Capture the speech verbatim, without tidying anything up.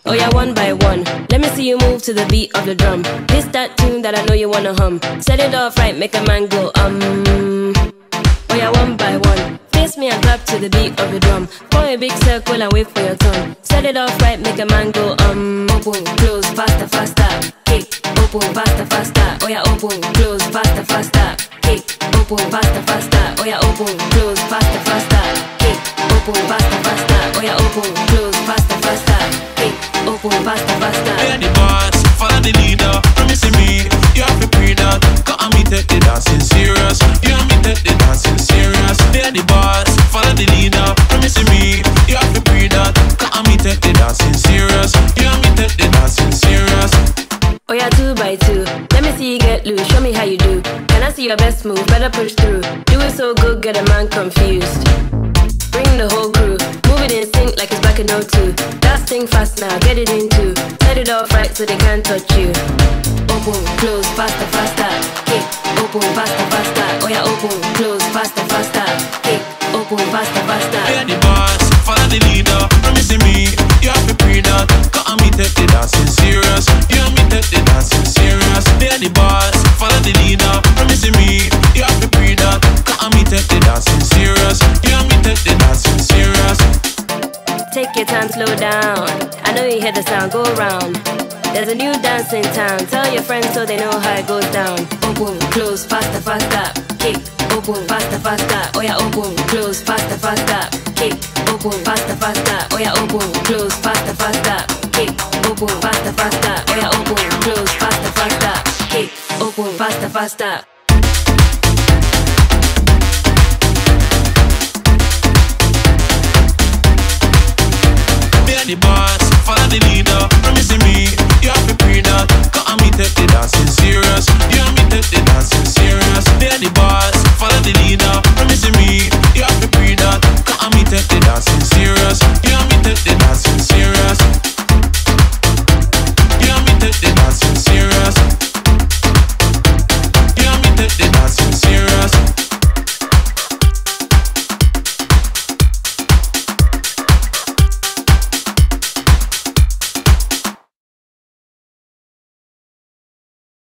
Oh yeah, one by one. Let me see you move to the beat of the drum. This that tune that I know you wanna hum. Set it off right, make a man go um. Oh yeah, one by one. Face me and clap to the beat of the drum. Form a big circle and wait for your turn. Set it off right, make a man go um. Open, close, faster, faster. Kick, open, faster, faster. Oh yeah, open, close, faster, faster. Kick, open, faster, faster. Oh yeah, open, close, faster, faster. Kick, open, faster, faster. Oh yeah, open, close, faster, faster. Kick, open, faster, faster. We're the boss, follow the leader. Promising me, you have to pre that. Cause me take the dancing serious. You and me take the dancing serious. We're the boss, follow the leader. Promising me, you have to pre that. Cause me take the dancing serious. You and me take the dancing serious. Oh yeah, two by two. Let me see you get loose, show me how you do. Can I see your best move? Better push through. Do it so good, get a man confused. Bring the whole crew. Move it in sync like it's back in oh two. That thing fast now, get it in two. Set it off right so they can't touch you. Open, close, faster, faster. Kick, open, faster, faster. Oh yeah, open, close, faster, faster. Kick, open, faster, faster. We're the boss, follow the leader. Promising me, you have to pre that. Cause me take the dancing serious. You and me take the dancing serious. We're the boss, follow the leader. Promising me, you have to pre that. Cause me take the dancing serious. You and me take the dancing serious. Take your time, slow down. I know you hear the sound, go round. There's a new dance in town. Tell your friends so they know how it goes down. Open, close, faster, faster. Kick, open, faster, faster. Oh yeah, open, close, faster, faster. Kick, open, faster, faster. Oh yeah, open, close, faster, faster. Kick, open, faster, faster. Oh yeah, open, close, faster, faster. Kick, open, faster, faster. We're the boss, follow the leader. Promising me, you have to pre that. Cause me take the dancing serious. You and me take the dancing serious. We're the boss.